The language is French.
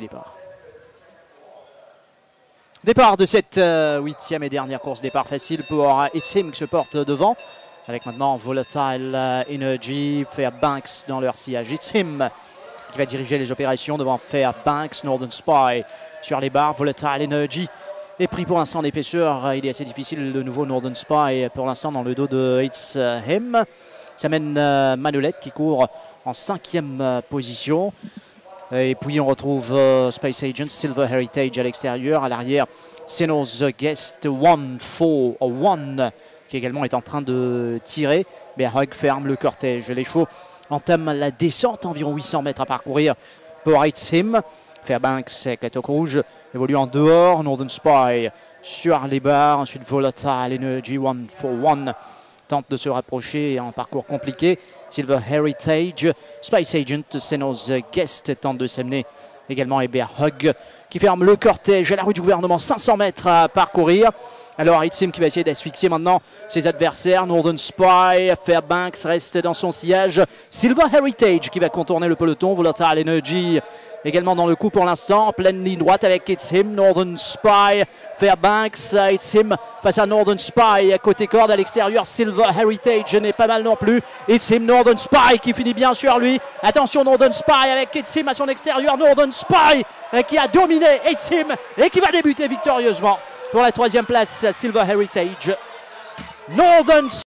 départ. Départ de cette 8e et dernière course, départ facile pour It's Him qui se porte devant. Avec maintenant Volatile Energy, Fairbanks dans leur sillage. It's Him qui va diriger les opérations devant Fairbanks, Northern Spy sur les barres. Volatile Energy est pris pour l'instant d'épaisseur. Il est assez difficile de nouveau Northern Spy pour l'instant dans le dos de It's Him. Ça mène Manolette qui court en 5e position. Et puis on retrouve Space Agent, Silver Heritage à l'extérieur. À l'arrière, Senos Guest, One qui également est en train de tirer. Mais Hug ferme le cortège. Les chevaux entament la descente, environ 800 mètres à parcourir pour It's Him. Fairbanks avec la toque rouge évolue en dehors. Northern Spy sur les barres. Ensuite Volatile Energy, One tente de se rapprocher en parcours compliqué. Silver Heritage, Space Agent, Senos Guest tente de s'amener également. Et Hug qui ferme le cortège à la rue du gouvernement, 500 mètres à parcourir. Alors It's Him qui va essayer d'asphyxier maintenant ses adversaires. Northern Spy, Fairbanks reste dans son sillage. Silver Heritage qui va contourner le peloton. Volatile Energy également dans le coup pour l'instant, en pleine ligne droite avec It's Him, Northern Spy, Fairbanks, It's Him face à Northern Spy, côté corde à l'extérieur, Silver Heritage n'est pas mal non plus, It's Him, Northern Spy qui finit bien sur lui, attention Northern Spy avec It's Him à son extérieur, Northern Spy qui a dominé It's Him et qui va débuter victorieusement pour la 3e place, Silver Heritage. Northern